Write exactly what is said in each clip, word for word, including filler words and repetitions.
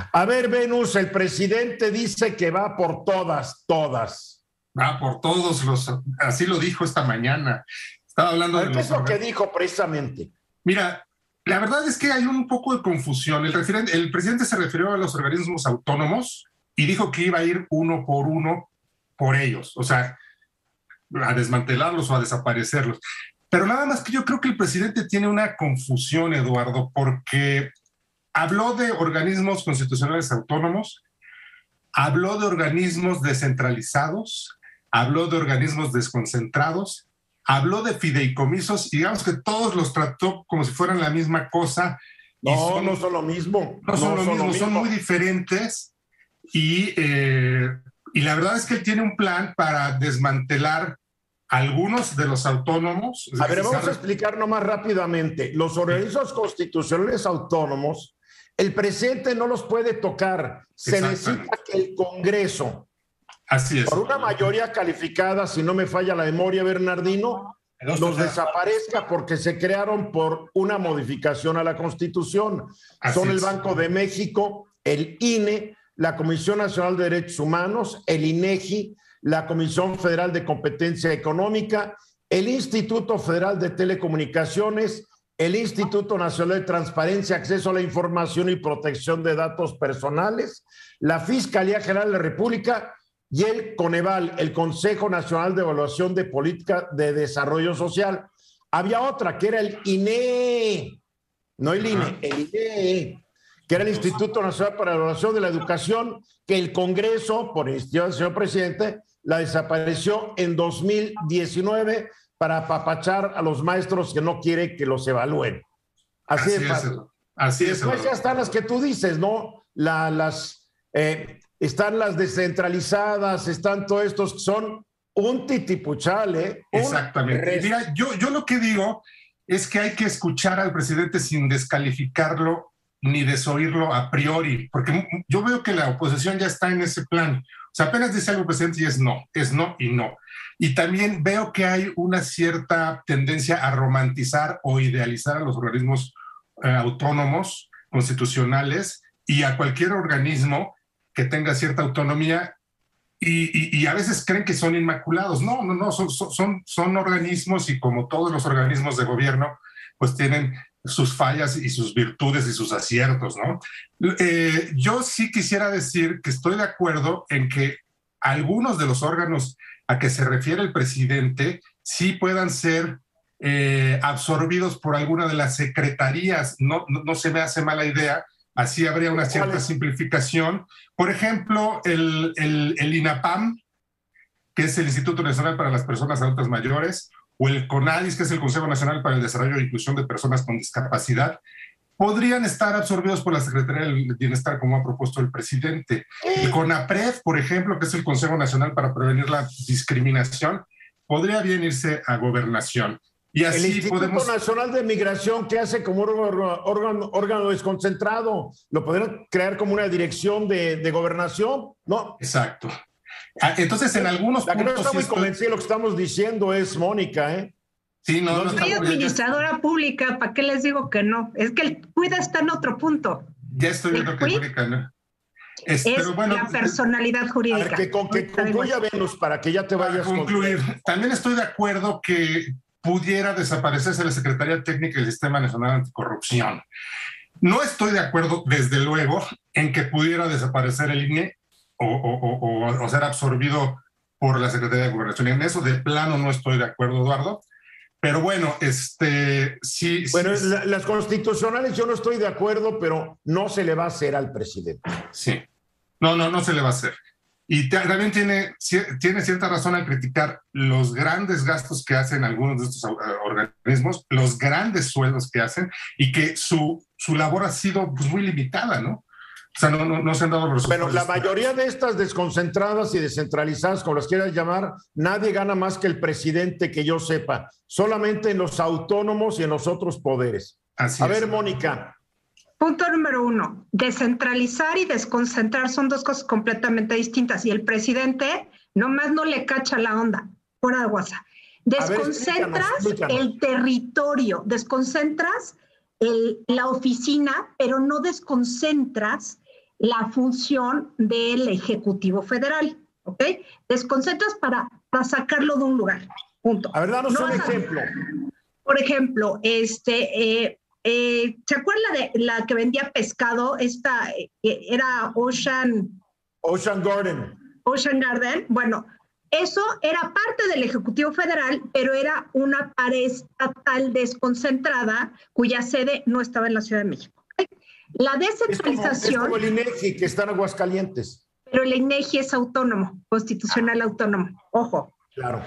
A ver, Venus, el presidente dice que va por todas, todas. Va por todos los, así lo dijo esta mañana. Estaba hablando a ver, de ¿qué los es lo organ... que dijo precisamente? Mira, la verdad es que hay un poco de confusión. El, referente, el presidente se refirió a los organismos autónomos y dijo que iba a ir uno por uno por ellos, o sea, a desmantelarlos o a desaparecerlos. Pero nada más que yo creo que el presidente tiene una confusión, Eduardo, porque habló de organismos constitucionales autónomos, habló de organismos descentralizados, habló de organismos desconcentrados, habló de fideicomisos y digamos que todos los trató como si fueran la misma cosa. No, y son, no son lo mismo. No son, no lo, son mismo, lo mismo, son muy diferentes y, eh, y la verdad es que él tiene un plan para desmantelar algunos de los autónomos. A ver, vamos a explicar nomás rápidamente. Los organismos constitucionales autónomos, el presidente no los puede tocar. Se necesita que el Congreso, así es, por una mayoría calificada, si no me falla la memoria, Bernardino, los desaparezca porque se crearon por una modificación a la Constitución. Así Son el Banco de México, el I N E, la Comisión Nacional de Derechos Humanos, el INEGI, la Comisión Federal de Competencia Económica, el Instituto Federal de Telecomunicaciones, el Instituto Nacional de Transparencia, Acceso a la Información y Protección de Datos Personales, la Fiscalía General de la República y el CONEVAL, el Consejo Nacional de Evaluación de Política de Desarrollo Social. Había otra que era el I N E, no el I N E, el I N E, que era el Instituto Nacional para la Evaluación de la Educación, que el Congreso, por iniciativa del señor presidente, la desapareció en dos mil diecinueve para apapachar a los maestros que no quiere que los evalúen. Así, así de fácil. Es, así y después es, ya están las que tú dices, ¿no? La, las, eh, están las descentralizadas, están todos estos que son un titipuchal, ¿eh? Un Exactamente. Mira, yo, yo lo que digo es que hay que escuchar al presidente sin descalificarlo ni desoírlo a priori, porque yo veo que la oposición ya está en ese plan. O sea, apenas dice algo el presidente y es no, es no y no. Y también veo que hay una cierta tendencia a romantizar o idealizar a los organismos eh, autónomos, constitucionales y a cualquier organismo que tenga cierta autonomía y, y, y a veces creen que son inmaculados. No, no, no, son, son, son organismos y como todos los organismos de gobierno, pues tienen sus fallas y sus virtudes y sus aciertos, ¿no? Eh, yo sí quisiera decir que estoy de acuerdo en que algunos de los órganos a que se refiere el presidente sí puedan ser eh, absorbidos por alguna de las secretarías. No, no, no se me hace mala idea, así habría una cierta simplificación. Por ejemplo, el, el, el INAPAM, que es el Instituto Nacional para las Personas Adultas Mayores, o el CONADIS, que es el Consejo Nacional para el Desarrollo e Inclusión de Personas con Discapacidad, podrían estar absorbidos por la Secretaría del Bienestar, como ha propuesto el presidente. El CONAPRED, por ejemplo, que es el Consejo Nacional para Prevenir la Discriminación, podría bien irse a Gobernación. Y así el Instituto podemos... Nacional de Migración, que hace como órgano, órgano, órgano desconcentrado, lo podrían crear como una dirección de, de gobernación, ¿no? Exacto. Entonces, en algunos la que puntos... no está muy estoy... convencida de lo que estamos diciendo es Mónica, ¿eh? Sí, no, no, soy no administradora ya... pública, ¿para qué les digo que no? Es que el cuida está en otro punto. Ya estoy viendo el que Mónica, ¿no? Es, es pero bueno, la personalidad jurídica. A ver, que, con, que concluya Venus para que ya te vayas a concluir. Con... También estoy de acuerdo que pudiera desaparecerse la Secretaría Técnica del Sistema Nacional Anticorrupción. No estoy de acuerdo, desde luego, en que pudiera desaparecer el I N E o, o, o, o ser absorbido por la Secretaría de Gobernación. En eso de plano no estoy de acuerdo, Eduardo. Pero bueno, este sí. Bueno, sí, la, las constitucionales yo no estoy de acuerdo, pero no se le va a hacer al presidente. Sí. No, no, no se le va a hacer. Y te, también tiene, tiene cierta razón al criticar los grandes gastos que hacen algunos de estos uh, organismos, los grandes sueldos que hacen y que su, su labor ha sido pues, muy limitada, ¿no? O sea, no, no, no se han dado los resultados. Bueno, la mayoría de estas desconcentradas y descentralizadas, como las quieras llamar, nadie gana más que el presidente, que yo sepa. Solamente en los autónomos y en los otros poderes. Así A es. ver, Mónica. Punto número uno. Descentralizar y desconcentrar son dos cosas completamente distintas. Y el presidente nomás no le cacha la onda. Fuera de WhatsApp. Desconcentras ver, explícanos, explícanos. el territorio. Desconcentras el, la oficina, pero no desconcentras la función del Ejecutivo Federal, ¿ok? Desconcentras para, para sacarlo de un lugar, punto. A ver, danos no un ejemplo. A, por ejemplo, este, eh, eh, ¿se acuerda de la que vendía pescado? Esta eh, era Ocean... Ocean Garden. Ocean Garden, bueno, eso era parte del Ejecutivo Federal, pero era una pared estatal desconcentrada cuya sede no estaba en la Ciudad de México. La descentralización... Es como, es como el INEGI, que está en Aguascalientes. Pero el INEGI es autónomo, constitucional autónomo, ojo. Claro.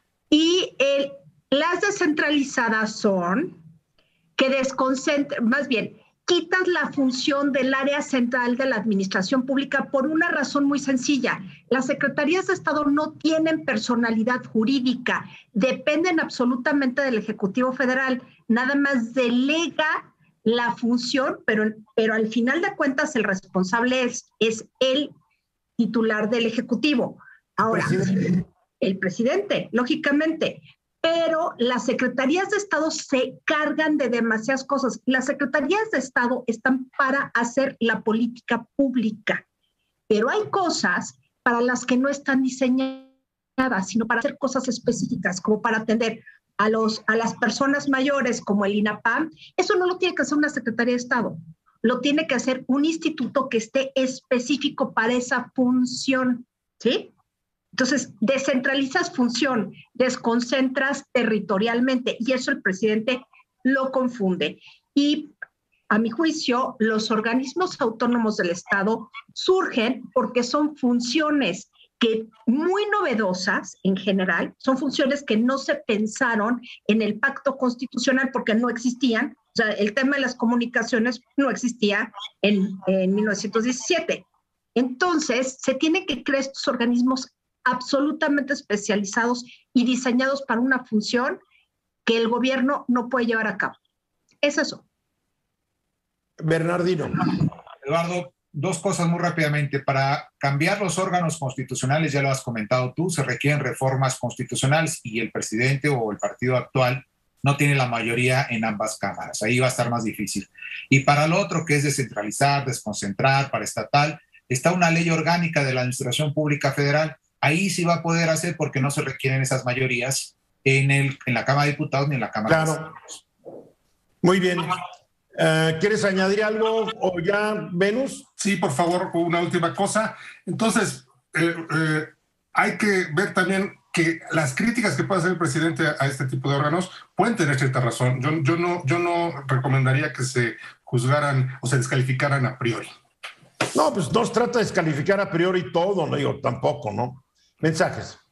Y el, las descentralizadas son que desconcentran, más bien, quitas la función del área central de la administración pública por una razón muy sencilla. Las secretarías de Estado no tienen personalidad jurídica, dependen absolutamente del Ejecutivo Federal, nada más delega la función, pero, pero al final de cuentas el responsable es, es el titular del Ejecutivo. Ahora, ¿Presidente? el presidente, lógicamente. Pero las secretarías de Estado se cargan de demasiadas cosas. Las secretarías de Estado están para hacer la política pública, pero hay cosas para las que no están diseñadas, sino para hacer cosas específicas, como para atender a, los, a las personas mayores, como el INAPAM. Eso no lo tiene que hacer una secretaría de Estado, lo tiene que hacer un instituto que esté específico para esa función, ¿sí? Entonces, descentralizas función, desconcentras territorialmente y eso el presidente lo confunde. Y a mi juicio, los organismos autónomos del Estado surgen porque son funciones que muy novedosas en general, son funciones que no se pensaron en el pacto constitucional porque no existían. O sea, el tema de las comunicaciones no existía en, en mil novecientos diecisiete. Entonces, se tienen que crear estos organismos absolutamente especializados y diseñados para una función que el gobierno no puede llevar a cabo. Es eso. Bernardino. Eduardo, dos cosas muy rápidamente. Para cambiar los órganos constitucionales, ya lo has comentado tú, se requieren reformas constitucionales y el presidente o el partido actual no tiene la mayoría en ambas cámaras. Ahí va a estar más difícil. Y para lo otro, que es descentralizar, desconcentrar, para estatal, está una ley orgánica de la Administración Pública Federal. Ahí sí va a poder hacer porque no se requieren esas mayorías en, el, en la Cámara de Diputados ni en la Cámara claro. de Senadores. Muy bien. Uh, ¿Quieres añadir algo o ya, Venus? Sí, por favor, una última cosa. Entonces, eh, eh, hay que ver también que las críticas que puede hacer el presidente a este tipo de órganos pueden tener cierta razón. Yo, yo, no, yo no recomendaría que se juzgaran o se descalificaran a priori. No, pues no se trata de descalificar a priori todo, no digo tampoco, ¿no? Mensajes.